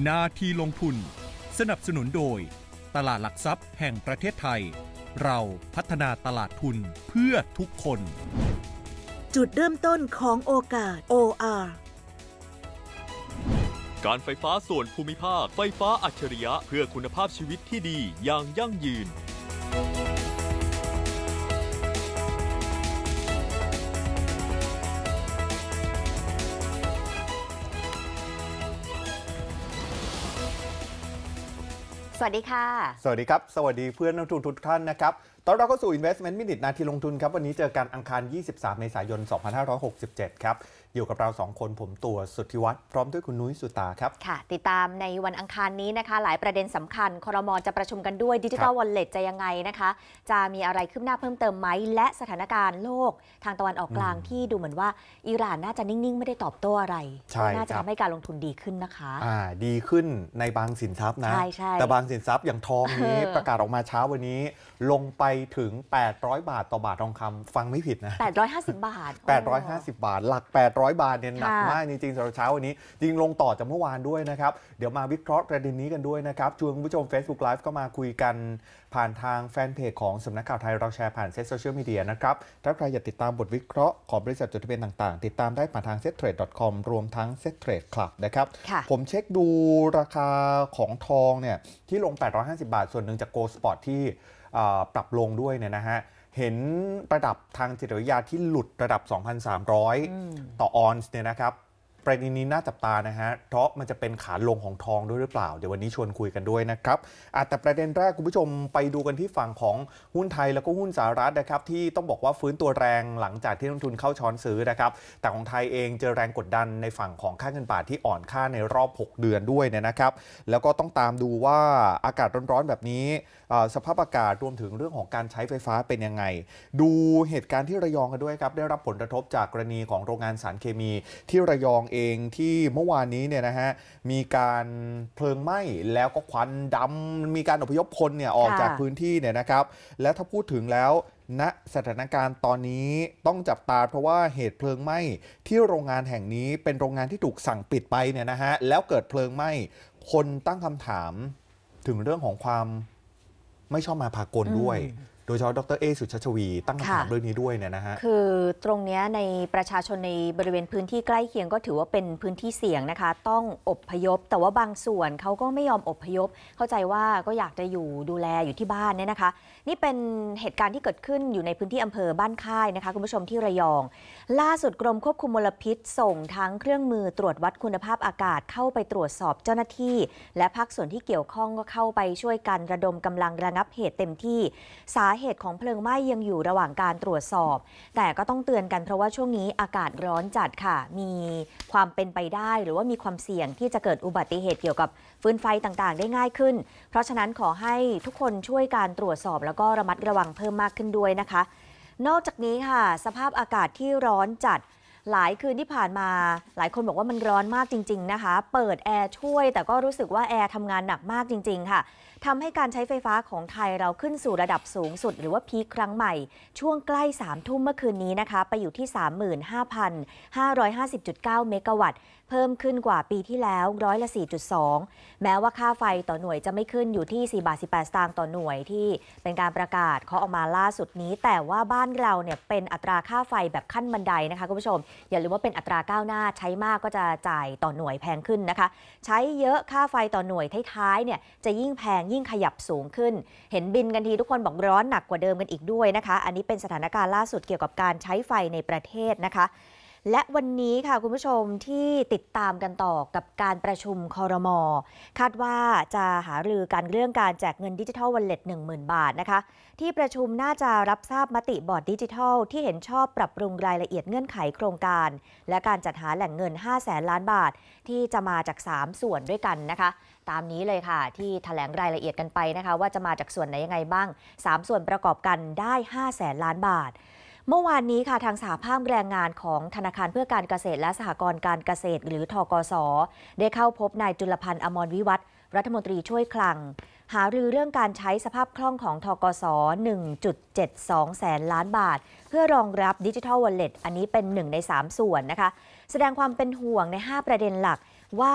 นาทีลงทุนสนับสนุนโดยตลาดหลักทรัพย์แห่งประเทศไทยเราพัฒนาตลาดทุนเพื่อทุกคนจุดเริ่มต้นของโอกาส OR การไฟฟ้าส่วนภูมิภาคไฟฟ้าอัจฉริยะเพื่อคุณภาพชีวิตที่ดีอย่างยั่งยืนสวัสดีค่ะสวัสดีครับสวัสดีเพื่อนนักลงทุนทุกท่านนะครับตอนเราเข้าสู่ Investment Minute นาทีลงทุนครับวันนี้เจอกันอังคาร23 เมษายน 2567 ครับอยู่กับเรา2คนผมตัวสุทธิวัฒน์พร้อมด้วยคุณนุ้ยสุตาครับค่ะติดตามในวันอังคารนี้นะคะหลายประเด็นสำคัญครม.จะประชุมกันด้วย Digital Wallet จะยังไงนะคะจะมีอะไรคืบหน้าเพิ่มเติมไหมและสถานการณ์โลกทางตะวันออกกลางที่ดูเหมือนว่าอิหร่านน่าจะนิ่งๆไม่ได้ตอบโต้อะไรน่าจะทำให้การลงทุนดีขึ้นนะคะดีขึ้นในบางสินทรัพย์นะแต่บางสินทรัพย์อย่างทองนี้ประกาศออกมาเช้าวันนี้ลงไปถึง800 บาทต่อบาททองคำฟังไม่ผิดนะ 850 บาท 850 บาทหลัก800 บาทเนี่ยหนักมากจริงๆสำหรับเช้าวันนี้จริงลงต่อจากเมื่อวานด้วยนะครับเดี๋ยวมาวิเคราะห์ประเด็นนี้กันด้วยนะครับชวนคุณผู้ชม Facebook Live ก็มาคุยกันผ่านทางแฟนเพจของสำนักข่าวไทยเราแชร์ผ่านเซ็ตโซเชียลมีเดียนะครับถ้าใครอยากติดตามบทวิเคราะห์ของบริษัทจดทะเบียนต่างๆติดตามได้ผ่านทาง settrade.com รวมทั้ง settrade club นะครับผมเช็คดูราคาของทองเนี่ยที่ลง850 บาทส่วนหนึ่งจาก Gold Spot ที่ปรับลงด้วยเนี่ยนะฮะเห็นระดับทางจิตวิทยาที่หลุดระดับ 2,300 ต่อออนซ์เนี่ยนะครับประเด็นนี้น่าจับตานะฮะเพราะมันจะเป็นขาลงของทองด้วยหรือเปล่าเดี๋ยววันนี้ชวนคุยกันด้วยนะครับแต่ประเด็นแรกคุณผู้ชมไปดูกันที่ฝั่งของหุ้นไทยแล้วก็หุ้นสหรัฐนะครับที่ต้องบอกว่าฟื้นตัวแรงหลังจากที่นักลงทุนเข้าช้อนซื้อนะครับแต่ของไทยเองเจอแรงกดดันในฝั่งของค่าเงินบาทที่อ่อนค่าในรอบ6 เดือนด้วยเนี่ยนะครับแล้วก็ต้องตามดูว่าอากาศร้อนๆแบบนี้สภาพอากาศรวมถึงเรื่องของการใช้ไฟฟ้าเป็นยังไงดูเหตุการณ์ที่ระยองกันด้วยครับได้รับผลกระทบจากกรณีของโรงงานสารเคมีที่ระยองเองที่เมื่อวานนี้เนี่ยนะฮะมีการเพลิงไหม้แล้วก็ควันดำมีการอพยพคนเนี่ยออกจากพื้นที่เนี่ยนะครับและถ้าพูดถึงแล้วณสถานการณ์ตอนนี้ต้องจับตาเพราะว่าเหตุเพลิงไหม้ที่โรงงานแห่งนี้เป็นโรงงานที่ถูกสั่งปิดไปเนี่ยนะฮะแล้วเกิดเพลิงไหม้คนตั้งคำถามถึงเรื่องของความไม่ชอบมาพากลด้วยโดยเฉพาะดร.เอสุชาชวีตั้งคำถามเรื่องนี้ด้วยเนี่ยนะฮะคือตรงนี้ในประชาชนในบริเวณพื้นที่ใกล้เคียงก็ถือว่าเป็นพื้นที่เสี่ยงนะคะต้องอพยพแต่ว่าบางส่วนเขาก็ไม่ยอมอพยพเข้าใจว่าก็อยากจะอยู่ดูแลอยู่ที่บ้านเนี่ยนะคะนี่เป็นเหตุการณ์ที่เกิดขึ้นอยู่ในพื้นที่อำเภอบ้านค่ายนะคะคุณผู้ชมที่ระยองล่าสุดกรมควบคุมมลพิษส่งทั้งเครื่องมือตรวจวัดคุณภาพอากาศเข้าไปตรวจสอบเจ้าหน้าที่และภาคส่วนที่เกี่ยวข้องก็เข้าไปช่วยกันระดมกำลังระงับเหตุเต็มที่สาเหตุของเพลิงไหม้ยังอยู่ระหว่างการตรวจสอบแต่ก็ต้องเตือนกันเพราะว่าช่วงนี้อากาศร้อนจัดค่ะมีความเป็นไปได้หรือว่ามีความเสี่ยงที่จะเกิดอุบัติเหตุเกี่ยวกับฟืนไฟต่างๆได้ง่ายขึ้นเพราะฉะนั้นขอให้ทุกคนช่วยการตรวจสอบแล้วก็ระมัดระวังเพิ่มมากขึ้นด้วยนะคะนอกจากนี้ค่ะสภาพอากาศที่ร้อนจัดหลายคืนที่ผ่านมาหลายคนบอกว่ามันร้อนมากจริงๆนะคะเปิดแอร์ช่วยแต่ก็รู้สึกว่าแอร์ทำงานหนักมากจริงๆค่ะทำให้การใช้ไฟฟ้าของไทยเราขึ้นสู่ระดับสูงสุดหรือว่าพีคครั้งใหม่ช่วงใกล้3 ทุ่มเมื่อคืนนี้นะคะไปอยู่ที่ 35,550.9 เมกะวัตต์เพิ่มขึ้นกว่าปีที่แล้ว4.2%แม้ว่าค่าไฟต่อหน่วยจะไม่ขึ้นอยู่ที่4.18 สตางค์ต่อหน่วยที่เป็นการประกาศเขาออกมาล่าสุดนี้แต่ว่าบ้านเราเนี่ยเป็นอัตราค่าไฟแบบขั้นบันไดนะคะคุณผู้ชมอย่าลืมว่าเป็นอัตราก้าวหน้าใช้มากก็จะจ่ายต่อหน่วยแพงขึ้นนะคะใช้เยอะค่าไฟต่อหน่วยท้ายๆเนี่ยจะยิ่งแพงยิ่งขยับสูงขึ้นเห็นบินกันทีทุกคนบอกร้อนหนักกว่าเดิมกันอีกด้วยนะคะอันนี้เป็นสถานการณ์ล่าสุดเกี่ยวกับการใช้ไฟในประเทศนะคะและวันนี้ค่ะคุณผู้ชมที่ติดตามกันต่อกับการประชุมครม.คาดว่าจะหารือกันเรื่องการแจกเงินดิจิทัลวอลเล็ต 10,000 บาทนะคะที่ประชุมน่าจะรับทราบมติบอร์ดดิจิทัลที่เห็นชอบปรับปรุงรายละเอียดเงื่อนไขโครงการและการจัดหาแหล่งเงิน 500,000 ล้านบาทที่จะมาจาก3ส่วนด้วยกันนะคะตามนี้เลยค่ะที่แถลงรายละเอียดกันไปนะคะว่าจะมาจากส่วนไหนยังไงบ้าง3ส่วนประกอบกันได้ 500,000 ล้านบาทเมื่อวานนี้ค่ะทางสหภาพแรงงานของธนาคารเพื่อการเกษตรและสหกรณ์การเกษตรหรือธกส.ได้เข้าพบนายจุลพันธ์อมรวิวัฒน์รัฐมนตรีช่วยคลังหารือเรื่องการใช้สภาพคล่องของธกส. 1.72 แสนล้านบาทเพื่อรองรับดิจิทัลวอลเล็ตอันนี้เป็น1 ใน 3 ส่วนนะคะแสดงความเป็นห่วงใน5ประเด็นหลักว่า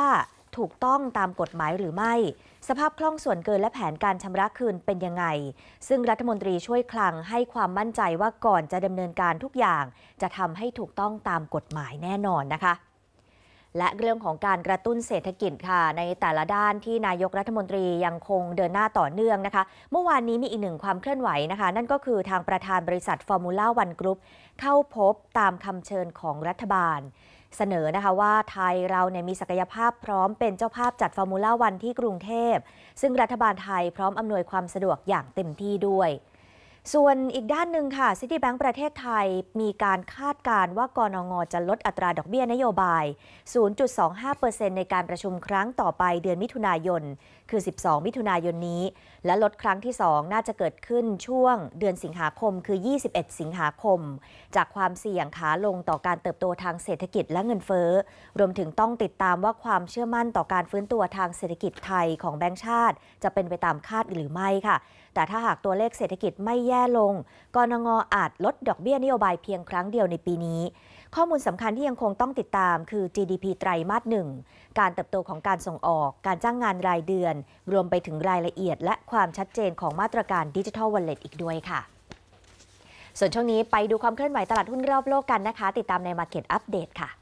ถูกต้องตามกฎหมายหรือไม่สภาพคล่องส่วนเกินและแผนการชำระคืนเป็นยังไงซึ่งรัฐมนตรีช่วยคลังให้ความมั่นใจว่าก่อนจะดำเนินการทุกอย่างจะทำให้ถูกต้องตามกฎหมายแน่นอนนะคะและเรื่องของการกระตุ้นเศรษฐกิจค่ะในแต่ละด้านที่นายกรัฐมนตรียังคงเดินหน้าต่อเนื่องนะคะเมื่อวานนี้มีอีกหนึ่งความเคลื่อนไหวนะคะนั่นก็คือทางประธานบริษัทฟอร์มูล่าวันกรุ๊ปเข้าพบตามคำเชิญของรัฐบาลเสนอนะคะว่าไทยเราเนี่ยมีศักยภาพพร้อมเป็นเจ้าภาพจัดฟอร์มูล่าวันที่กรุงเทพซึ่งรัฐบาลไทยพร้อมอำนวยความสะดวกอย่างเต็มที่ด้วยส่วนอีกด้านหนึ่งค่ะ Citibank ประเทศไทยมีการคาดการณ์ว่ากนง.จะลดอัตราดอกเบี้ยนโยบาย 0.25% ในการประชุมครั้งต่อไปเดือนมิถุนายนคือ12มิถุนายนนี้และลดครั้งที่2น่าจะเกิดขึ้นช่วงเดือนสิงหาคมคือ21สิงหาคมจากความเสี่ยงขาลงต่อการเติบโตทางเศรษฐกิจและเงินเฟ้อรวมถึงต้องติดตามว่าความเชื่อมั่นต่อการฟื้นตัวทางเศรษฐกิจไทยของแบงก์ชาติจะเป็นไปตามคาดหรือไม่ค่ะแต่ถ้าหากตัวเลขเศรษฐกิจไม่แย่ลงกนง.อาจลดดอกเบี้ยนโยบายเพียงครั้งเดียวในปีนี้ข้อมูลสำคัญที่ยังคงต้องติดตามคือ GDP ไตรมาส 1การเติบโตของการส่งออกการจ้างงานรายเดือนรวมไปถึงรายละเอียดและความชัดเจนของมาตรการ Digital Wallet อีกด้วยค่ะส่วนช่วงนี้ไปดูความเคลื่อนไหวตลาดหุ้นรอบโลกกันนะคะติดตามใน Market Update ค่ะ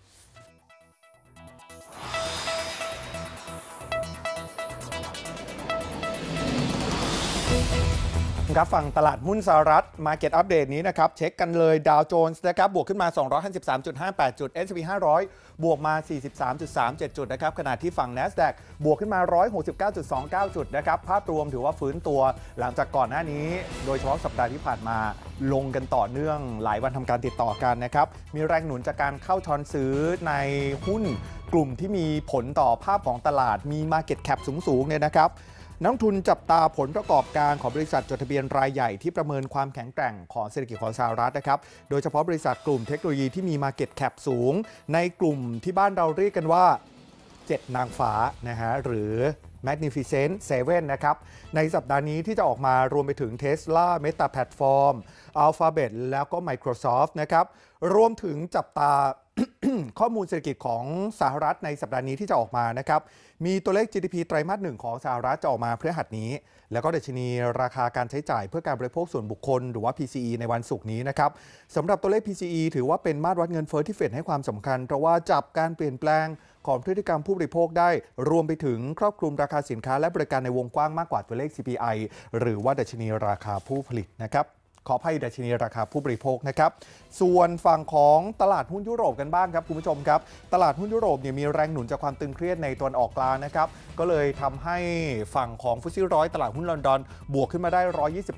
ครับฝั่งตลาดหุ้นสหรัฐ Market Update นี้นะครับเช็คกันเลยดาวโจนส์นะครับบวกขึ้นมา 253.58 จุด S&P 500 บวกมา 43.37 จุดนะครับขณะที่ฝั่ง NASDAQ บวกขึ้นมา 169.29 จุดนะครับภาพรวมถือว่าฟื้นตัวหลังจากก่อนหน้านี้โดยเฉพาะสัปดาห์ที่ผ่านมาลงกันต่อเนื่องหลายวันทำการติดต่อกันนะครับมีแรงหนุนจากการเข้าช้อนซื้อในหุ้นกลุ่มที่มีผลต่อภาพของตลาดมี Market Cap สูงๆเนี่ยนะครับนักทุนจับตาผลประกอบการของบริษัทจดทะเบียนรายใหญ่ที่ประเมินความแข็งแกร่งของเศรษฐกิจของสหรัฐนะครับโดยเฉพาะบริษัทกลุ่มเทคโนโลยีที่มี Market Cap สูงในกลุ่มที่บ้านเราเรียกกันว่า7นางฟ้านะฮะหรือ Magnificent Seven นะครับในสัปดาห์นี้ที่จะออกมารวมไปถึง Tesla Meta Platform Alphabet แล้วก็ Microsoft นะครับรวมถึงจับตา ข้อมูลเศรษฐกิจของสหรัฐในสัปดาห์นี้ที่จะออกมานะครับมีตัวเลข GDP ไตรมาส 1ของสหรัฐจะออกมาพฤหัสนี้แล้วก็ดัชนีราคาการใช้จ่ายเพื่อการบริโภคส่วนบุคคลหรือว่า PCE ในวันศุกร์นี้นะครับสำหรับตัวเลข PCE ถือว่าเป็นมาตรวัดเงินเฟ้อที่เฟดให้ความสำคัญเพราะว่าจับการเปลี่ยนแปลงของพฤติกรรมผู้บริโภคได้รวมไปถึงครอบคลุมราคาสินค้าและบริการในวงกว้างมากกว่าตัวเลข CPI หรือว่าดัชนีราคาผู้ผลิตนะครับขออภัยดัชนีราคาผู้บริโภคนะครับส่วนฝั่งของตลาดหุ้นยุโรปกันบ้างครับคุณผู้ชมครับตลาดหุ้นยุโรปเนี่ยมีแรงหนุนจากความตึงเครียดในตะวันออกกลางนะครับก็เลยทำให้ฝั่งของฟุตซี่ร้อยตลาดหุ้นลอนดอนบวกขึ้นมาได้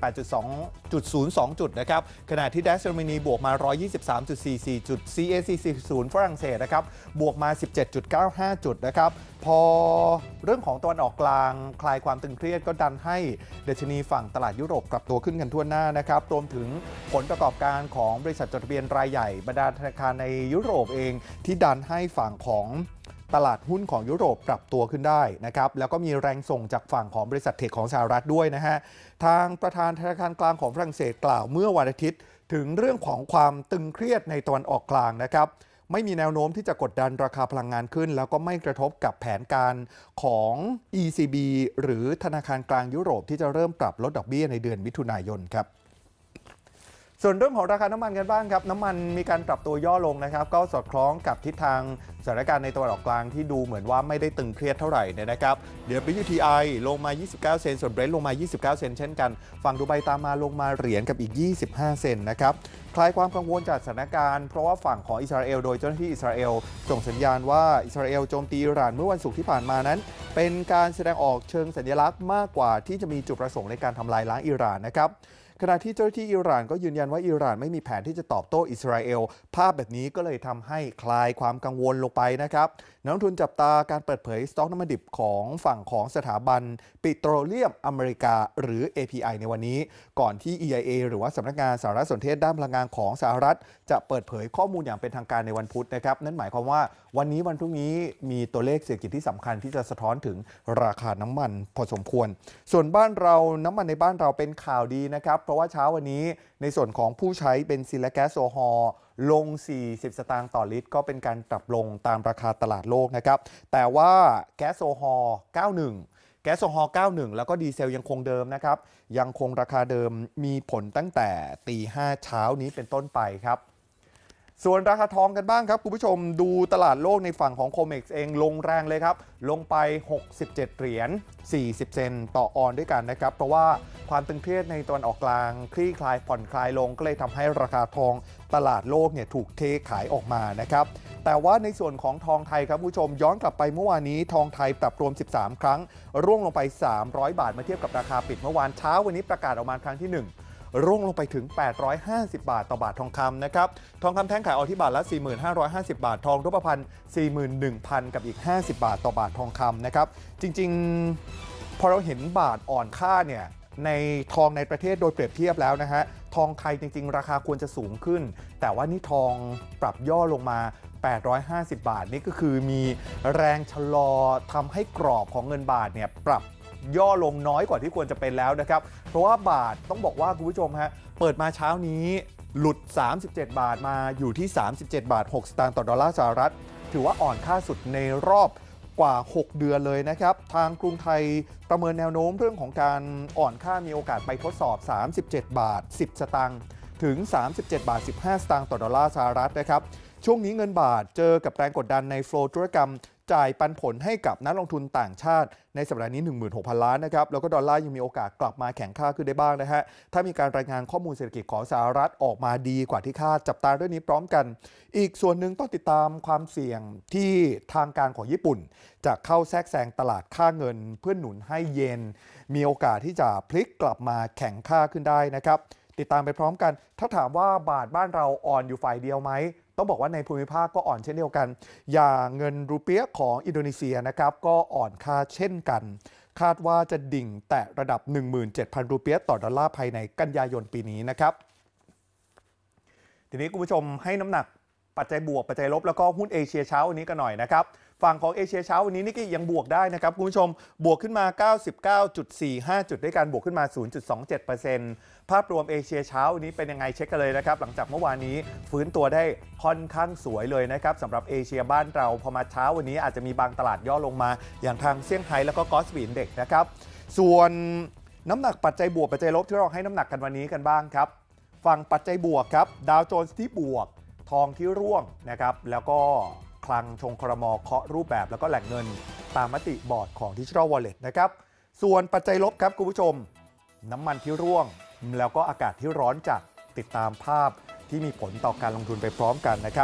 128.02 จุดนะครับขณะที่ดัชเยอรมนีบวกมา 123.44 จุด CAC 40ฝรั่งเศสนะครับบวกมา 17.95 จุดนะครับพอเรื่องของตะวันออกกลางคลายความตึงเครียดก็ดันให้ดัชนีฝั่งตลาดยุโรปปรับตัวขึ้นกันทั่วหน้านะครับรวมถึงผลประกอบการของบริษัทจดทะเบียนรายใหญ่บรรดาธนาคารในยุโรปเองที่ดันให้ฝั่งของตลาดหุ้นของยุโรปปรับตัวขึ้นได้นะครับแล้วก็มีแรงส่งจากฝั่งของบริษัทเทคของสหรัฐด้วยนะฮะทางประธานธนาคารกลางของฝรั่งเศสกล่าวเมื่อวันอาทิตย์ถึงเรื่องของความตึงเครียดในตะวันออกกลางนะครับไม่มีแนวโน้มที่จะกดดันราคาพลังงานขึ้นแล้วก็ไม่กระทบกับแผนการของ ECB หรือธนาคารกลางยุโรปที่จะเริ่มปรับลดดอกเบี้ยในเดือนมิถุนายนครับส่วนเรื่องของราคาน้ำมันกันบ้างครับน้ำมันมีการปรับตัวย่อลงนะครับก็สอดคล้องกับทิศทางสถานการณ์ในตะวันออกกลางที่ดูเหมือนว่าไม่ได้ตึงเครียดเท่าไหร่นะครับเดี๋ยว WTI ลงมา29 เซนต์ส่วน Brent ลงมา29 เซนต์เช่นกันฝั่งดูไบตามมาลงมาเหรียญกับอีก25 เซนต์นะครับคลายความกังวลจากสถานการณ์เพราะว่าฝั่งของอิสราเอลโดยเจ้าหน้าที่อิสราเอลส่งสัญญาณว่าอิสราเอลโจมตีอิหร่านเมื่อวันศุกร์ที่ผ่านมานั้นเป็นการแสดงออกเชิงสัญลักษณ์มากกว่าที่จะมีจุดประสงค์ในการทำลายล้างอิหร่านนะครับขณะที่เจ้าหน้าที่อิหร่านก็ยืนยันว่าอิหร่านไม่มีแผนที่จะตอบโต้อิสราเอลภาพแบบนี้ก็เลยทำให้คลายความกังวลลงไปนะครับนักลงทุนจับตาการเปิดเผยสต็อกน้ำมันดิบของฝั่งของสถาบันปิโตรเลียมอเมริกาหรือ API ในวันนี้ก่อนที่ EIA หรือว่าสำนักงานสารสนเทศด้านพลังงานของสหรัฐจะเปิดเผยข้อมูลอย่างเป็นทางการในวันพุธนะครับนั่นหมายความว่าวันนี้วันพรุ่งนี้มีตัวเลขเศรษฐกิจที่สำคัญที่จะสะท้อนถึงราคาน้ำมันพอสมควรส่วนบ้านเราน้ำมันในบ้านเราเป็นข่าวดีนะครับเพราะว่าเช้าวันนี้ในส่วนของผู้ใช้เบนซินและแก๊สโซฮอล์ลง40 สตางค์ต่อลิตรก็เป็นการปรับลงตามราคาตลาดโลกนะครับแต่ว่าแก๊สโซฮอล์91แก๊สโซฮอล์91แล้วก็ดีเซลยังคงเดิมนะครับยังคงราคาเดิมมีผลตั้งแต่ตี 5 เช้านี้เป็นต้นไปครับส่วนราคาทองกันบ้างครับคุณผู้ชมดูตลาดโลกในฝั่งของโคเม็กซ์เองลงแรงเลยครับลงไป67 เหรียญ40 เซนต์ต่อออนซ์ด้วยกันนะครับเพราะว่าความตึงเครียดในตะวันออกกลางคลี่คลายผ่อนคลายลงก็เลยทำให้ราคาทองตลาดโลกเนี่ยถูกเทขายออกมานะครับแต่ว่าในส่วนของทองไทยครับผู้ชมย้อนกลับไปเมื่อวานนี้ทองไทยปรับรวม13 ครั้งร่วงลงไป300 บาทมาเทียบกับราคาปิดเมื่อวานเช้าวันนี้ประกาศออกมาครั้งที่1ร่วงลงไปถึง850 บาทต่อบาททองคำนะครับทองคำแท่งขายออกที่บาทละ 4,550 บาททองรูปพรรณ 41,000 กับอีก50 บาทต่อบาททองคำนะครับจริงๆพอเราเห็นบาทอ่อนค่าเนี่ยในทองในประเทศโดยเปรียบเทียบแล้วนะฮะทองไทยจริงๆราคาควรจะสูงขึ้นแต่ว่านี่ทองปรับย่อลงมา850 บาทนี่ก็คือมีแรงชะลอทำให้กรอบของเงินบาทเนี่ยปรับย่อลงน้อยกว่าที่ควรจะเป็นแล้วนะครับเพราะว่าบาทต้องบอกว่าคุณผู้ชมฮะเปิดมาเช้านี้หลุด37 บาทมาอยู่ที่37 บาท 6 สตางค์ต่อดอลลาร์สหรัฐถือว่าอ่อนค่าสุดในรอบกว่า6เดือนเลยนะครับทางกรุงไทยประเมินแนวโน้มเรื่องของการอ่อนค่ามีโอกาสไปทดสอบ37 บาท 10 สตางค์ถึง37 บาท 15 สตางค์ต่อดอลลาร์สหรัฐนะครับช่วงนี้เงินบาทเจอกับแรงกดดันในโฟลว์ธุรกรรมจ่ายปันผลให้กับนักลงทุนต่างชาติในสัปดาห์นี้ 16,000 ล้านนะครับแล้วก็ดอลลาร์ยังมีโอกาสกลับมาแข็งค่าขึ้นได้บ้างนะฮะถ้ามีการรายงานข้อมูลเศรษฐกิจของสหรัฐออกมาดีกว่าที่คาดจับตาเรื่องนี้พร้อมกันอีกส่วนหนึ่งต้องติดตามความเสี่ยงที่ทางการของญี่ปุ่นจะเข้าแทรกแซงตลาดค่าเงินเพื่อหนุนให้เยนมีโอกาสที่จะพลิกกลับมาแข็งค่าขึ้นได้นะครับติดตามไปพร้อมกันถ้าถามว่าบาทบ้านเราอ่อนอยู่ฝ่ายเดียวไหมต้องบอกว่าในภูมิภาคก็อ่อนเช่นเดียวกันอย่างเงินรูเปียห์ของอินโดนีเซียนะครับก็อ่อนค่าเช่นกันคาดว่าจะดิ่งแตะระดับ 17,000 รูเปียห์ต่อดอลลาร์ภายในกันยายนปีนี้นะครับทีนี้คุณผู้ชมให้น้ำหนักปัจจัยบวกปัจจัยลบแล้วก็หุ้นเอเชียเช้าวันนี้กันหน่อยนะครับฝั่งของเอเชียเช้าวันนี้นี่ก็ยังบวกได้นะครับคุณผู้ชมบวกขึ้นมา 99.45 จุดด้วยกันบวกขึ้นมา 0.27%ภาพรวมเอเชียเช้าวันนี้เป็นยังไงเช็คกันเลยนะครับหลังจากเมื่อวานนี้ฟื้นตัวได้ค่อนข้างสวยเลยนะครับสำหรับเอเชียบ้านเราพอมาเช้าวันนี้อาจจะมีบางตลาดย่อลงมาอย่างทางเซี่ยงไฮ้แล้วก็กอสบีอินเด็กซ์นะครับส่วนน้ำหนักปัจจัยบวกปัจจัยลบที่เราให้น้ำหนักกันวันนี้กันบ้างครับฝั่งปัจจัยบวกครับดาวโจนส์ที่บวกทองที่ร่วงนะครับแล้วก็คลังชงครม.เคาะรูปแบบแล้วก็แหล่งเงินตามมติบอร์ดของ Digital Wallet นะครับส่วนปัจจัยลบครับคุณผู้ชมน้ำมันที่ร่วงแล้วก็อากาศที่ร้อนจัดติดตามภาพที่มีผลต่อการลงทุนไปพร้อมกันนะครับ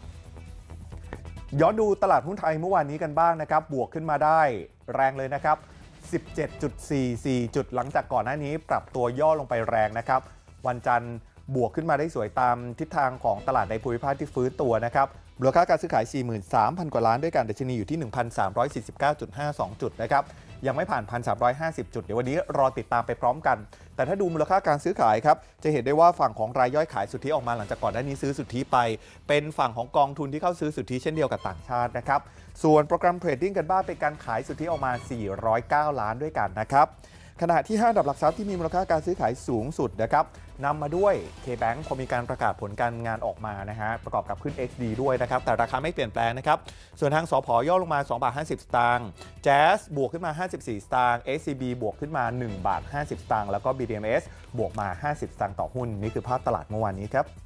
ย้อนดูตลาดหุ้นไทยเมื่อวานนี้กันบ้างนะครับบวกขึ้นมาได้แรงเลยนะครับ 17.44 จุดหลังจากก่อนหน้านี้ปรับตัวย่อลงไปแรงนะครับวันจันทร์บวกขึ้นมาได้สวยตามทิศทางของตลาดในภูมิภาคที่ฟื้นตัวนะครับมูลค่าการซื้อขาย 43,000 กว่าล้านด้วยกันดัชนีอยู่ที่ 1,349.52 จุดนะครับยังไม่ผ่าน 1,350 จุดเดี๋ยววันนี้รอติดตามไปพร้อมกันแต่ถ้าดูมูลค่าการซื้อขายครับจะเห็นได้ว่าฝั่งของรายย่อยขายสุทธิออกมาหลังจากก่อนหน้านี้ซื้อสุทธิไปเป็นฝั่งของกองทุนที่เข้าซื้อสุทธิเช่นเดียวกับต่างชาตินะครับส่วนโปรแกรมเทรดดิ้งกันบ้างเป็นการขายสุทธิออกมา409 ล้านด้วยกันนะครับขณะที่5อันดับหลักทรัพย์ที่มีมูลค่าการซื้อขายสูงสุดนะครับนำมาด้วย KBank พอมีการประกาศผลการงานออกมานะฮะประกอบกับขึ้น XD ด้วยนะครับแต่ราคาไม่เปลี่ยนแปลงนะครับส่วนทางสผ.ย่อลงมา2 บาท 50 สตางค์ Jazz บวกขึ้นมา54 สตางค์ SCB บวกขึ้นมา1 บาท 50 สตางค์แล้วก็ BDMs บวกมา50 สตางค์ต่อหุ้นนี่คือภาพตลาดเมื่อวานนี้ครับ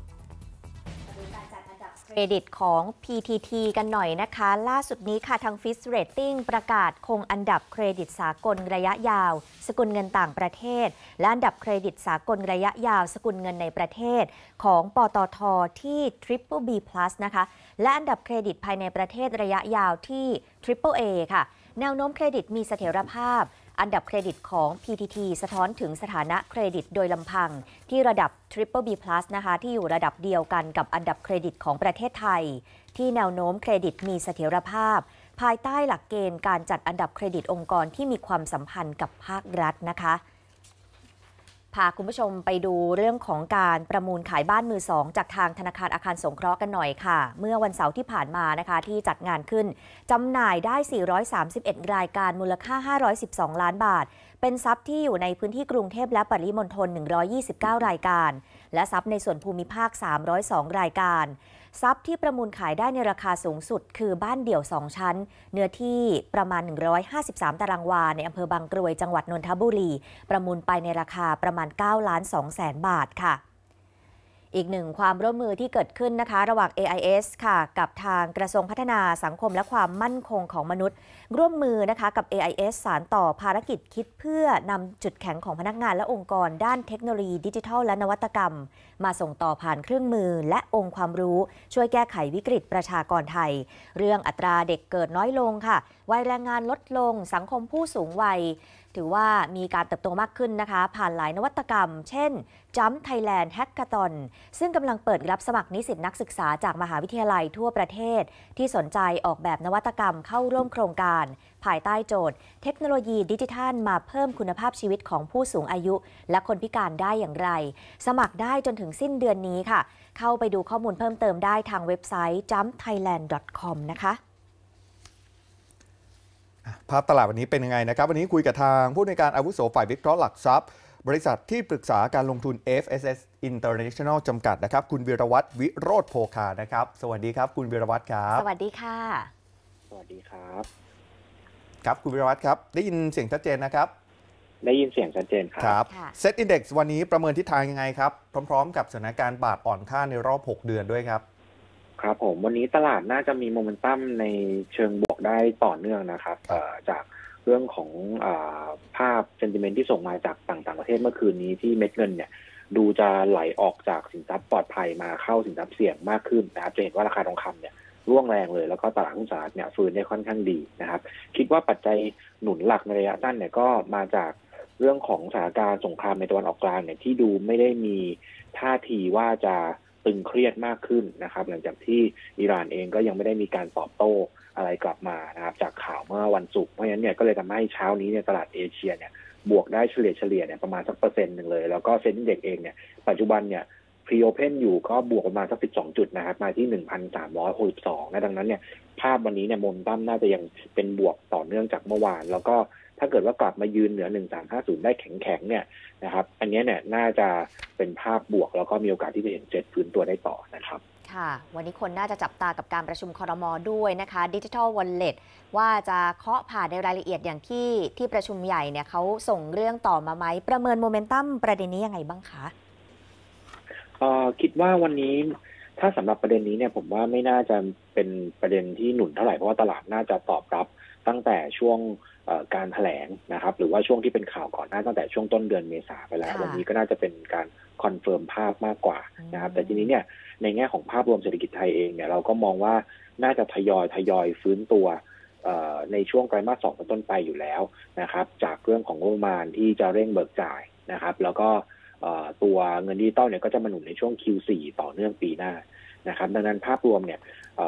เครดิตของ PTT กันหน่อยนะคะล่าสุดนี้ค่ะทาง Fitch Rating ประกาศคงอันดับเครดิตสากลระยะยาวสกุลเงินต่างประเทศและอันดับเครดิตสากลระยะยาวสกุลเงินในประเทศของปตท.ที่ BBB+ นะคะและอันดับเครดิตภายในประเทศระยะยาวที่ AAA ค่ะแนวโน้มเครดิตมีเสถียรภาพอันดับเครดิตของ PTT สะท้อนถึงสถานะเครดิตโดยลำพังที่ระดับ BBB+ นะคะที่อยู่ระดับเดียวกันกับอันดับเครดิตของประเทศไทยที่แนวโน้มเครดิตมีเสถียรภาพภายใต้หลักเกณฑ์การจัดอันดับเครดิตองค์กรที่มีความสัมพันธ์กับภาครัฐนะคะพาคุณผู้ชมไปดูเรื่องของการประมูลขายบ้านมือสองจากทางธนาคารอาคารสงเคราะห์กันหน่อยค่ะเมื่อวันเสาร์ที่ผ่านมานะคะที่จัดงานขึ้นจำหน่ายได้ 431 รายการมูลค่า 512 ล้านบาทเป็นทรัพย์ที่อยู่ในพื้นที่กรุงเทพและปริมณฑล 129 รายการและทรัพย์ในส่วนภูมิภาค 302 รายการทรัพย์ที่ประมูลขายได้ในราคาสูงสุดคือบ้านเดี่ยว 2 ชั้นเนื้อที่ประมาณ 153 ตารางวาในอำเภอบางกรวยจังหวัดนนทบุรีประมูลไปในราคาประมาณ 9,200,000 บาทค่ะอีกหนึ่งความร่วมมือที่เกิดขึ้นนะคะระหว่าง AIS ค่ะกับทางกระทรวงพัฒนาสังคมและความมั่นคงของมนุษย์ร่วมมือนะคะกับ AIS สานต่อภารกิจคิดเพื่อนำจุดแข็งของพนักงานและองค์กรด้านเทคโนโลยีดิจิทัลและนวัตกรรมมาส่งต่อผ่านเครื่องมือและองค์ความรู้ช่วยแก้ไขวิกฤตประชากรไทยเรื่องอัตราเด็กเกิดน้อยลงค่ะวัยแรงงานลดลงสังคมผู้สูงวัยถือว่ามีการเติบโตมากขึ้นนะคะผ่านหลายนวัตกรรมเช่น Jump Thailand Hackathon ซึ่งกำลังเปิดรับสมัครนิสิตนักศึกษาจากมหาวิทยาลัยทั่วประเทศที่สนใจออกแบบนวัตกรรมเข้าร่วมโครงการภายใต้โจทย์เทคโนโลยีดิจิทัลมาเพิ่มคุณภาพชีวิตของผู้สูงอายุและคนพิการได้อย่างไรสมัครได้จนถึงสิ้นเดือนนี้ค่ะเข้าไปดูข้อมูลเพิ่มเติมได้ทางเว็บไซต์ jumpthailand.com นะคะภาพตลาดวันนี้เป็นยังไงนะครับวันนี้คุยกับทางผู้ในวยการอาวุโสฝ่ายวิเคราะห์หลักทรัพย์บริษัทที่ปรึกษาการลงทุน FSS International จำกัดนะครับคุณวีรวัฒน์วิโรจน์โภคานะครับสวัสดีครับคุณวีรวัฒน์ครับสวัสดีค่ะสวัสดีครับครับคุณวีรวัฒน์ครับได้ยินเสียงชัดเจนนะครับได้ยินเสียงชัดเจนครับเซ็ตอินเด็กซ์วันนี้ประเมินทิศทางยังไงครับพร้อมๆกับสถานการณ์บาทอ่อนค่าในรอบ6 เดือนด้วยครับครับผมวันนี้ตลาดน่าจะมีโมเมนตัมในเชิงบวกได้ต่อเนื่องนะครับจากเรื่องของภาพเซนติเมนต์ที่ส่งมาจากต่างประเทศเมื่อคืนนี้ที่เม็ดเงินเนี่ยดูจะไหลออกจากสินทรัพย์ปลอดภัยมาเข้าสินทรัพย์เสี่ยงมากขึ้นนะครับจะเห็นว่าราคาทองคำเนี่ยร่วงแรงเลยแล้วก็ตลาดหุ้นสหรัฐเนี่ยฟื้นได้ค่อนข้างดีนะครับคิดว่าปัจจัยหนุนหลักในระยะสั้นเนี่ยก็มาจากเรื่องของสถานการณ์สงครามในตะวันออกกลางเนี่ยที่ดูไม่ได้มีท่าทีว่าจะตึงเครียดมากขึ้นนะครับหลังจากที่อิหร่านเองก็ยังไม่ได้มีการตอบโต้อะไรกลับมานะครับจากข่าวเมื่อวันศุกร์เพราะฉะนั้นเนี่ยก็เลยทำให้เช้านี้เนี่ยตลาดเอเชียเนี่ยบวกได้เฉลี่ยเนี่ยประมาณสัก1%เลยแล้วก็เซ็นดิ้งเด็กเองเนี่ยปัจจุบันเนี่ยพรีโอเพนอยู่ก็บวกประมาณสัก12 จุดนะครับมาที่ 1,362 นะดังนั้นเนี่ยภาพวันนี้เนี่ยโมเมนตัมน่าจะยังเป็นบวกต่อเนื่องจากเมื่อวานแล้วก็ถ้าเกิดว่ากลับมายืนเหนือ 1350 ได้แข็งเนี่ยนะครับอันนี้เนี่ยน่าจะเป็นภาพบวกแล้วก็มีโอกาสที่จะเห็นเซ็ตฟื้นตัวได้ต่อนะครับค่ะวันนี้คนน่าจะจับตากับการประชุมครม.ด้วยนะคะดิจิทัลวอลเล็ตว่าจะเคาะผ่านในรายละเอียดอย่างที่ประชุมใหญ่เนี่ยเขาส่งเรื่องต่อมาไหมประเมินโมเมนตัมประเด็นนี้ยังไงบ้างคะคิดว่าวันนี้ถ้าสำหรับประเด็นนี้เนี่ยผมว่าไม่น่าจะเป็นประเด็นที่หนุนเท่าไหร่เพราะว่าตลาดน่าจะตอบรับตั้งแต่ช่วงการแถลงนะครับหรือว่าช่วงที่เป็นข่าวก่อนหน้าตั้งแต่ช่วงต้นเดือนเมษาไปแล้ววันนี้ก็น่าจะเป็นการคอนเฟิร์มภาพมากกว่านะครับแต่ทีนี้เนี่ยในแง่ของภาพรวมเศรษฐกิจไทยเองเนี่ยเราก็มองว่าน่าจะทยอยฟื้นตัวในช่วงไตรมาส 2เป็นต้นไปอยู่แล้วนะครับจากเรื่องของงบประมาณที่จะเร่งเบิกจ่ายนะครับแล้วก็ตัวเงินดิจิตอลเนี่ยก็จะมาหนุนในช่วง Q4 ต่อเนื่องปีหน้านะครับดังนั้นภาพรวมเนี่ย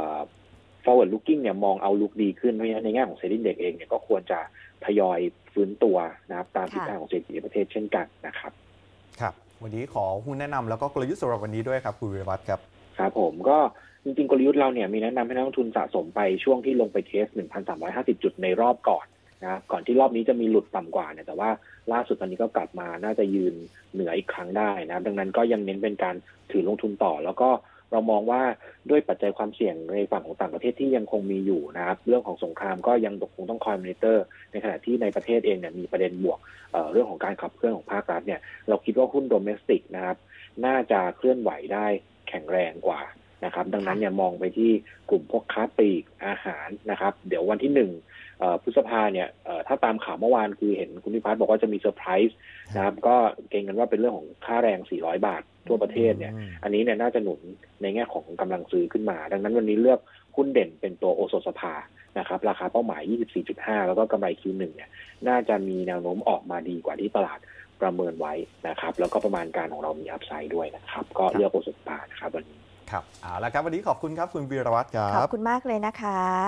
forward looking เนี่ยมองเอาลุกดีขึ้นเพราะฉะนั้นในแง่ของเซ็นดิ้งเด็กเองเนี่ยก็ควรจะทยอยฟื้นตัวนะครับตามทิศทางของเศรษฐกิจในประเทศเช่นกันนะครับครับวันนี้ขอหุ้นแนะนำแล้วก็กลยุทธ์สำหรับวันนี้ด้วยครับคุณวีรวัฒน์ครับครับผมก็จริงๆกลยุทธ์เราเนี่ยมีแนะนำให้นักลงทุนสะสมไปช่วงที่ลงไปเทส 1,350 จุดในรอบก่อนนะก่อนที่รอบนี้จะมีหลุดต่ำกว่าเนี่ยแต่ว่าล่าสุดตอนนี้ก็กลับมาน่าจะยืนเหนืออีกครั้งได้นะดังนั้นก็ยังเน้นเป็นการถือลงทุนต่อแล้วก็เรามองว่าด้วยปัจจัยความเสี่ยงในฝั่งของต่างประเทศที่ยังคงมีอยู่นะครับเรื่องของสงครามก็ยังคงต้องคอยมอนิเตอร์ในขณะที่ในประเทศเองเนี่ยมีประเด็นบวกเรื่องของการขับเคลื่อนของภาครัฐเนี่ยเราคิดว่าหุ้นโดเมสติกนะครับน่าจะเคลื่อนไหวได้แข็งแรงกว่านะครับดังนั้นเนี่ยมองไปที่กลุ่มพวกค้าปลีกอาหารนะครับเดี๋ยววันที่1พฤษภาเนี่ยถ้าตามข่าวเมื่อวานคือเห็นคุณพิพัฒน์บอกว่าจะมีเซอร์ไพรส์นะครับก็เกรงกันว่าเป็นเรื่องของค่าแรง400 บาททั่วประเทศเนี่ยอันนี้เนี่ยน่าจะหนุนในแง่ของกำลังซื้อขึ้นมาดังนั้นวันนี้เลือกหุ้นเด่นเป็นตัวโอโซสภานะครับราคาเป้าหมาย 24.5 แล้วก็กำไร Q1 เนี่ยน่าจะมีแนวโน้มออกมาดีกว่าที่ตลาดประเมินไว้นะครับแล้วก็ประมาณการของเรามีอัพไซด์ด้วยนะครับก็เลือกโอโซสภานะครับวันนี้ครับเอาละครับวันนี้ขอบคุณครับคุณวีรวัฒน์ครับขอบคุณมากเลยนะคะ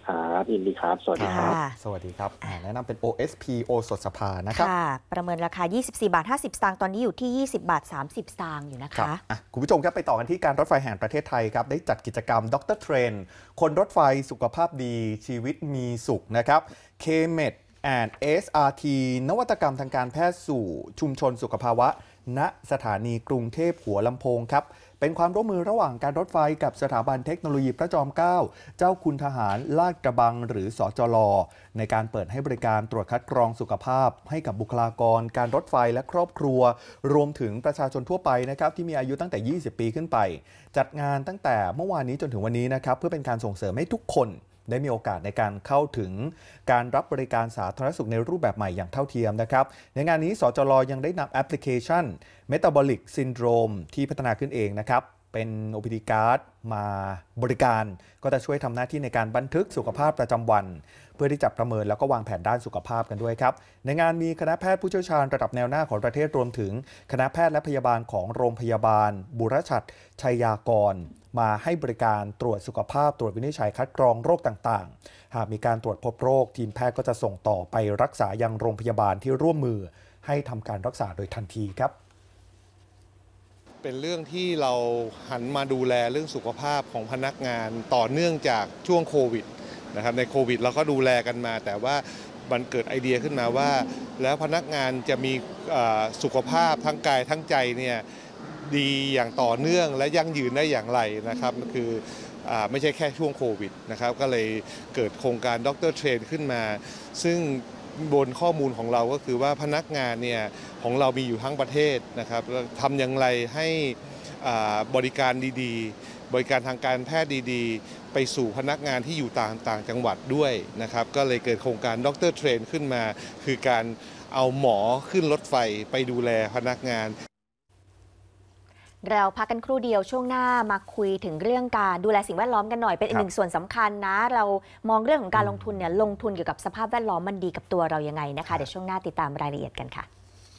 ครับยินดีครับสวัสดีครับสวัสดีครับแนะนำเป็น OSP โอสถสภานะครับประเมินราคา 24 บาท 50 สตางค์ตอนนี้อยู่ที่ 20 บาท 30 สตางค์อยู่นะคะคุณผู้ชมครับไปต่อกันที่การรถไฟแห่งประเทศไทยครับได้จัดกิจกรรมดร. เทรนคนรถไฟสุขภาพดีชีวิตมีสุขนะครับ KMED and SRT นวัตกรรมทางการแพทย์สู่ชุมชนสุขภาวะณสถานีกรุงเทพหัวลำโพงครับเป็นความร่วมมือระหว่างการรถไฟกับสถาบันเทคโนโลยีพระจอมเกล้าเจ้าคุณทหารลาดกระบังหรือสจล.ในการเปิดให้บริการตรวจคัดกรองสุขภาพให้กับบุคลากรการรถไฟและครอบครัวรวมถึงประชาชนทั่วไปนะครับที่มีอายุตั้งแต่20 ปีขึ้นไปจัดงานตั้งแต่เมื่อวานนี้จนถึงวันนี้นะครับเพื่อเป็นการส่งเสริมให้ทุกคนได้มีโอกาสในการเข้าถึงการรับบริการสาธารณสุขในรูปแบบใหม่อย่างเท่าเทียมนะครับในงานนี้สจล.ยังได้นำแอปพลิเคชัน Metabolic Syndrome ที่พัฒนาขึ้นเองนะครับเป็น OPD Card มาบริการก็จะช่วยทำหน้าที่ในการบันทึกสุขภาพประจำวันเพื่อที่จะประเมินแล้วก็วางแผนด้านสุขภาพกันด้วยครับในงานมีคณะแพทย์ผู้เชี่ยวชาญระดับแนวหน้าของประเทศรวมถึงคณะแพทย์และพยาบาลของโรงพยาบาลบุรชัดชัยยากรมาให้บริการตรวจสุขภาพตรวจวินิจฉัยคัดกรองโรคต่างๆหากมีการตรวจพบโรคทีมแพทย์ก็จะส่งต่อไปรักษายังโรงพยาบาลที่ร่วมมือให้ทำการรักษาโดยทันทีครับเป็นเรื่องที่เราหันมาดูแลเรื่องสุขภาพของพนักงานต่อเนื่องจากช่วงโควิดนะครับในโควิดเราก็ดูแลกันมาแต่ว่ามันเกิดไอเดียขึ้นมาว่าแล้วพนักงานจะมีสุขภาพทั้งกายทั้งใจเนี่ยดีอย่างต่อเนื่องและยั่งยืนได้อย่างไรนะครับคือไม่ใช่แค่ช่วงโควิดนะครับก็เลยเกิดโครงการดร. เทรนขึ้นมาซึ่งบนข้อมูลของเราก็คือว่าพนักงานเนี่ยของเรามีอยู่ทั้งประเทศนะครับทำอย่างไรให้บริการดีๆบริการทางการแพทย์ดีๆไปสู่พนักงานที่อยู่ต่างจังหวัดด้วยนะครับก็เลยเกิดโครงการดร. เทรนขึ้นมาคือการเอาหมอขึ้นรถไฟไปดูแลพนักงานเราพักกันครู่เดียวช่วงหน้ามาคุยถึงเรื่องการดูแลสิ่งแวดล้อมกันหน่อยเป็นอีกหนึ่งส่วนสำคัญนะเรามองเรื่องของการลงทุนเนี่ยลงทุนเกี่ยวกับสภาพแวดล้อมมันดีกับตัวเรายังไงนะคะเดี๋ยวช่วงหน้าติดตามรายละเอียดกันค่ะ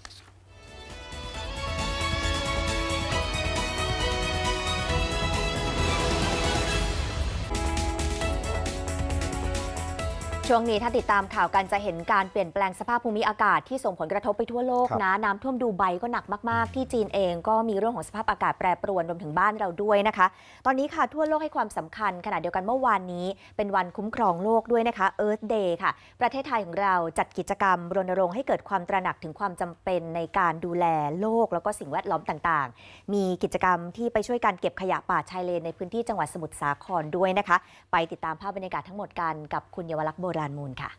ช่วงนี้ถ้าติดตามข่าวกันจะเห็นการเปลี่ยนแปลงสภาพภูมิอากาศที่ส่งผลกระทบไปทั่วโลกนะน้ำท่วมดูไบก็หนักมากๆที่จีนเองก็มีเรื่องของสภาพอากาศแปรปรวนรวมถึงบ้านเราด้วยนะคะตอนนี้ค่ะทั่วโลกให้ความสำคัญขณะเดียวกันเมื่อวานนี้เป็นวันคุ้มครองโลกด้วยนะคะ Earth Day ค่ะประเทศไทยของเราจัดกิจกรรมรณรงค์ให้เกิดความตระหนักถึงความจำเป็นในการดูแลโลกแล้วก็สิ่งแวดล้อมต่างๆมีกิจกรรมที่ไปช่วยการเก็บขยะป่าชายเลนในพื้นที่จังหวัดสมุทรสาครด้วยนะคะไปติดตามภาพบรรยากาศทั้งหมดกันกับคุณเยาวลักษณ์โบราณมูลค่ะ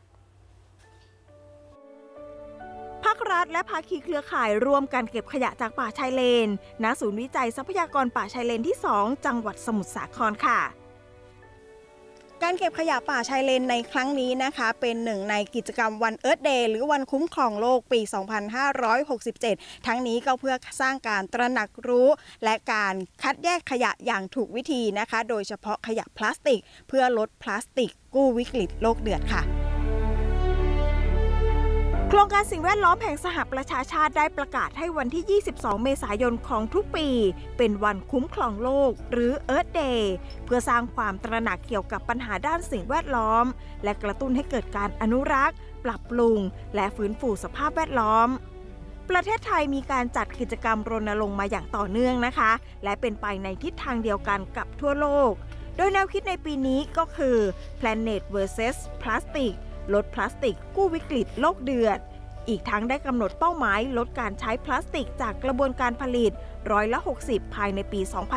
ภาครัฐและภาคีเครือข่ายร่วมกันเก็บขยะจากป่าชายเลนณศูนย์วิจัยทรัพยากรป่าชายเลนที่ 2 จังหวัดสมุทรสาครค่ะการเก็บขยะป่าชายเลนในครั้งนี้นะคะเป็นหนึ่งในกิจกรรมวัน Earth Day หรือวันคุ้มครองโลกปี 2567 ทั้งนี้ก็เพื่อสร้างการตระหนักรู้และการคัดแยกขยะอย่างถูกวิธีนะคะโดยเฉพาะขยะพลาสติกเพื่อลดพลาสติกกู้วิกฤตโลกเดือดค่ะโครงการสิ่งแวดล้อมแห่งสหประชาชาติได้ประกาศให้วันที่ 22 เมษายนของทุกปีเป็นวันคุ้มครองโลกหรือ Earth Day เพื่อสร้างความตระหนักเกี่ยวกับปัญหาด้านสิ่งแวดล้อมและกระตุ้นให้เกิดการอนุรักษ์ปรับปรุงและฟื้นฟูสภาพแวดล้อมประเทศไทยมีการจัดกิจกรรมรณรงค์มาอย่างต่อเนื่องนะคะและเป็นไปในทิศทางเดียวกันกับทั่วโลกโดยแนวคิดในปีนี้ก็คือ Planet vs Plasticลดพลาสติกกู้วิกฤตโลกเดือดอีกทั้งได้กำหนดเป้าหมายลดการใช้พลาสติกจากกระบวนการผลิต60%ภายในปี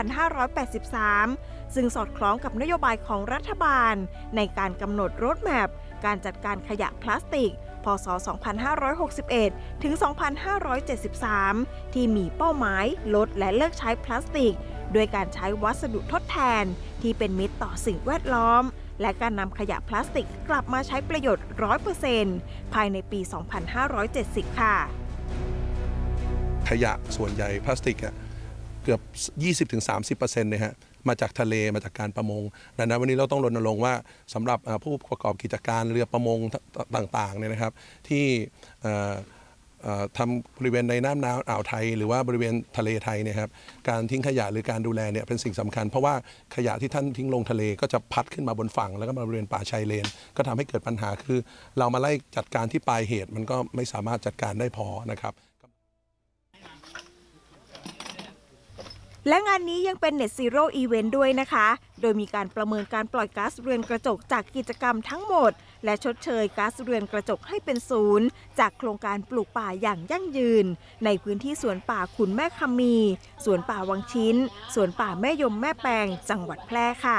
2583 ซึ่งสอดคล้องกับนโยบายของรัฐบาลในการกำหนดโรดแมพการจัดการขยะพลาสติกพ.ศ. 2561 ถึง 2573 ที่มีเป้าหมายลดและเลิกใช้พลาสติกโดยการใช้วัสดุทดแทนที่เป็นมิตรต่อสิ่งแวดล้อมและการนำขยะพลาสติกกลับมาใช้ประโยชน์ 100% ภายในปี 2570 ค่ะขยะส่วนใหญ่พลาสติกเกือบ 20-30% เนี่ยฮะมาจากทะเลมาจากการประมงดังนั้นวันนี้เราต้องรณรงค์ว่าสำหรับผู้ประกอบกิจการเรือประมงต่างๆเนี่ยนะครับที่ทำบริเวณในน้ำอ่าวไทยหรือว่าบริเวณทะเลไทยเนี่ยครับการทิ้งขยะหรือการดูแลเนี่ยเป็นสิ่งสำคัญเพราะว่าขยะที่ท่านทิ้งลงทะเลก็จะพัดขึ้นมาบนฝั่งแล้วก็มาบริเวณป่าชายเลนก็ทำให้เกิดปัญหาคือเรามาไล่จัดการที่ปลายเหตุมันก็ไม่สามารถจัดการได้พอนะครับและงานนี้ยังเป็น Net Zero Event ด้วยนะคะ โดยมีการประเมินการปล่อยก๊าซเรือนกระจกจากกิจกรรมทั้งหมดและชดเชยก๊าซเรือนกระจกให้เป็นศูนย์จากโครงการปลูกป่าอย่างยั่งยืนในพื้นที่สวนป่าขุนแม่คำมีสวนป่าวังชิ้นสวนป่าแม่ยมแม่แปงจังหวัดแพร่ค่ะ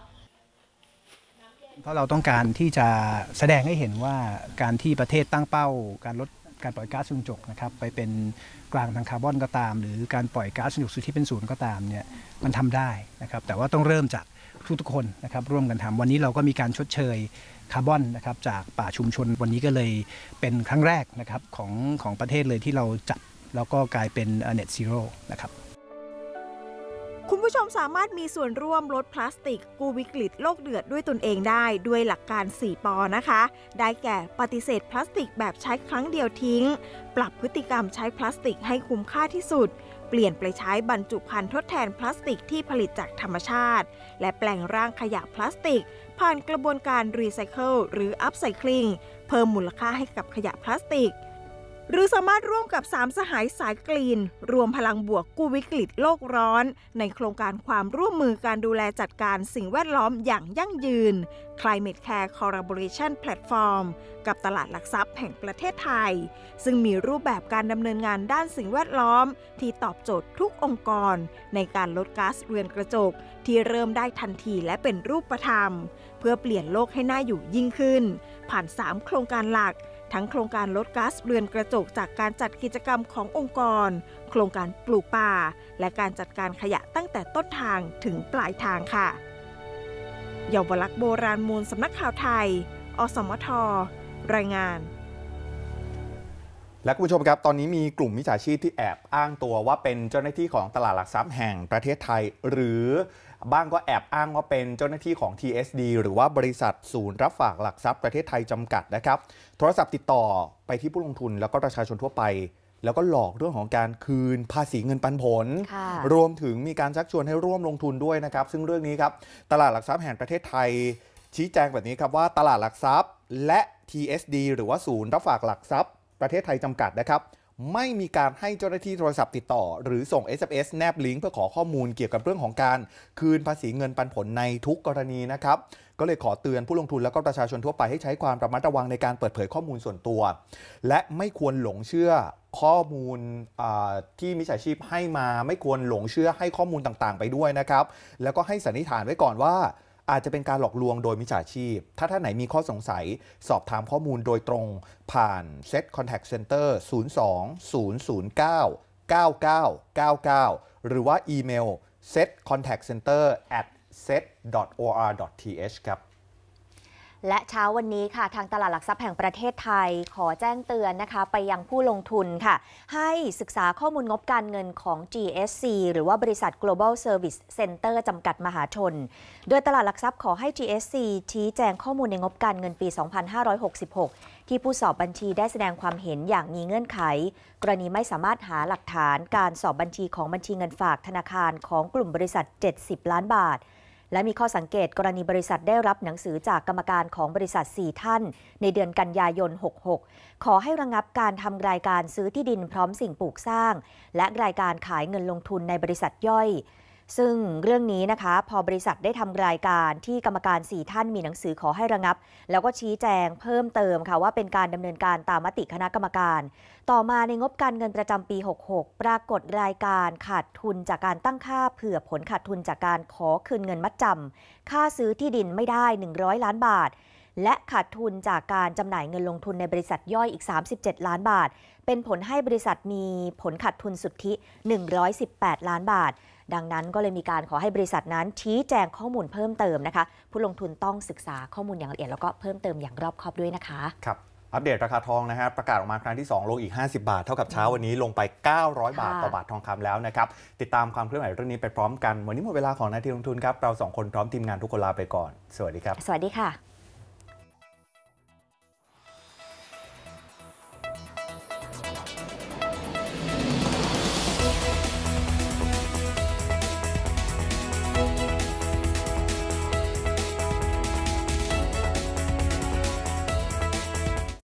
เพราะเราต้องการที่จะแสดงให้เห็นว่าการที่ประเทศตั้งเป้าการลดการปล่อยก๊าซเรือนกระจกนะครับไปเป็นกลางทางคาร์บอนก็ตามหรือการปล่อยก๊าซเรือนกระจกที่เป็นศูนย์ก็ตามเนี่ยมันทำได้นะครับแต่ว่าต้องเริ่มจากทุกคนนะครับร่วมกันทำวันนี้เราก็มีการชดเชยคาร์บอนนะครับจากป่าชุมชนวันนี้ก็เลยเป็นครั้งแรกนะครับของประเทศเลยที่เราจัดแล้วก็กลายเป็น Net Zero นะครับคุณผู้ชมสามารถมีส่วนร่วมลดพลาสติกกู้วิกฤตโลกเดือดด้วยตนเองได้ด้วยหลักการ4 ป.นะคะได้แก่ปฏิเสธพลาสติกแบบใช้ครั้งเดียวทิ้งปรับพฤติกรรมใช้พลาสติกให้คุ้มค่าที่สุดเปลี่ยนไปใช้บรรจุภัณฑ์ทดแทนพลาสติกที่ผลิตจากธรรมชาติและแปลงร่างขยะพลาสติกผ่านกระบวนการรีไซเคิลหรืออัพไซคลิงเพิ่มมูลค่าให้กับขยะพลาสติกหรือสามารถร่วมกับ3 สหายสายกรีนรวมพลังบวกกู้วิกฤตโลกร้อนในโครงการความร่วมมือการดูแลจัดการสิ่งแวดล้อมอย่างยั่งยืน Climate Care Collaboration Platform กับตลาดหลักทรัพย์แห่งประเทศไทยซึ่งมีรูปแบบการดำเนินงานด้านสิ่งแวดล้อมที่ตอบโจทย์ทุกองค์กรในการลดก๊าซเรือนกระจกที่เริ่มได้ทันทีและเป็นรูปธรรมเพื่อเปลี่ยนโลกให้น่าอยู่ยิ่งขึ้นผ่าน3 โครงการหลักทั้งโครงการลดก๊าซเรือนกระจกจากการจัดกิจกรรมขององค์กรโครงการปลูกป่าและการจัดการขยะตั้งแต่ต้นทางถึงปลายทางค่ะเยาวลักษณ์โบราณมูลสำนักข่าวไทยอสมทรายงานและคุณผู้ชมครับตอนนี้มีกลุ่มมิจฉาชีพที่แอบอ้างตัวว่าเป็นเจ้าหน้าที่ของตลาดหลักทรัพย์แห่งประเทศไทยหรือบ้างก็แอบอ้างว่าเป็นเจ้าหน้าที่ของ TSD หรือว่าบริษัทศูนย์รับฝากหลักทรัพย์ประเทศไทยจำกัดนะครับโทรศัพท์ติดต่อไปที่ผู้ลงทุนแล้วก็ประชาชนทั่วไปแล้วก็หลอกเรื่องของการคืนภาษีเงินปันผลรวมถึงมีการชักชวนให้ร่วมลงทุนด้วยนะครับซึ่งเรื่องนี้ครับตลาดหลักทรัพย์แห่งประเทศไทยชี้แจงแบบนี้ครับว่าตลาดหลักทรัพย์และ TSD หรือว่าศูนย์รับฝากหลักทรัพย์ประเทศไทยจำกัดนะครับไม่มีการให้เจ้าหน้าที่โทรศัพท์ติดต่อหรือส่ง SMS แนบลิงก์เพื่อขอข้อมูลเกี่ยวกับเรื่องของการคืนภาษีเงินปันผลในทุกกรณีนะครับก็เลยขอเตือนผู้ลงทุนแล้วก็ประชาชนทั่วไปให้ใช้ความระมัดระวังในการเปิดเผยข้อมูลส่วนตัวและไม่ควรหลงเชื่อข้อมูลที่มิจฉาชีพให้มาไม่ควรหลงเชื่อให้ข้อมูลต่างๆไปด้วยนะครับแล้วก็ให้สันนิษฐานไว้ก่อนว่าอาจจะเป็นการหลอกลวงโดยมิจฉาชีพถ้าท่านไหนมีข้อสงสัยสอบถามข้อมูลโดยตรงผ่าน Set Contact Center 02-009-9999 หรือว่าอีเมล setcontactcenter@set.or.th ครับและเช้าวันนี้ค่ะทางตลาดหลักทรัพย์แห่งประเทศไทยขอแจ้งเตือนนะคะไปยังผู้ลงทุนค่ะให้ศึกษาข้อมูลงบการเงินของ GSC หรือว่าบริษัท Global Service Center จำกัดมหาชนโดยตลาดหลักทรัพย์ขอให้ GSC ชี้แจงข้อมูลในงบการเงินปี 2566 ที่ผู้สอบบัญชีได้แสดงความเห็นอย่างมีเงื่อนไขกรณีไม่สามารถหาหลักฐานการสอบบัญชีของบัญชีเงินฝากธนาคารของกลุ่มบริษัท70 ล้านบาทและมีข้อสังเกตกรณีบริษัทได้รับหนังสือจากกรรมการของบริษัท4ท่านในเดือนกันยายน 66ขอให้ระงับการทำรายการซื้อที่ดินพร้อมสิ่งปลูกสร้างและรายการขายเงินลงทุนในบริษัทย่อยซึ่งเรื่องนี้นะคะพอบริษัทได้ทำรายการที่กรรมการ4ท่านมีหนังสือขอให้ระงับแล้วก็ชี้แจงเพิ่มเติมค่ะว่าเป็นการดำเนินการตามมติคณะกรรมการต่อมาในงบการเงินประจำปี 66ปรากฏรายการขาดทุนจากการตั้งค่าเผื่อผลขาดทุนจากการขอคืนเงินมัดจำค่าซื้อที่ดินไม่ได้100ล้านบาทและขาดทุนจากการจำหน่ายเงินลงทุนในบริษัทย่อยอีก37ล้านบาทเป็นผลให้บริษัทมีผลขาดทุนสุทธิ118ล้านบาทดังนั้นก็เลยมีการขอให้บริษัทนั้นชี้แจงข้อมูลเพิ่มเติมนะคะผู้ลงทุนต้องศึกษาข้อมูลอย่างละเอียดแล้วก็เพิ่มเติมอย่างรอบคอบด้วยนะคะครับอัปเดตราคาทองนะฮะประกาศออกมาครั้งที่2ลงอีก50บาทเท่ากับเช้าวันนี้ลงไป900บาทต่อบาททองคำแล้วนะครับติดตามความเคลื่อนไหวเรื่องนี้ไปพร้อมกันวันนี้หมดเวลาของนาทีลงทุนครับเรา2คนพร้อมทีมงานทุกคนลาไปก่อนสวัสดีครับสวัสดีค่ะ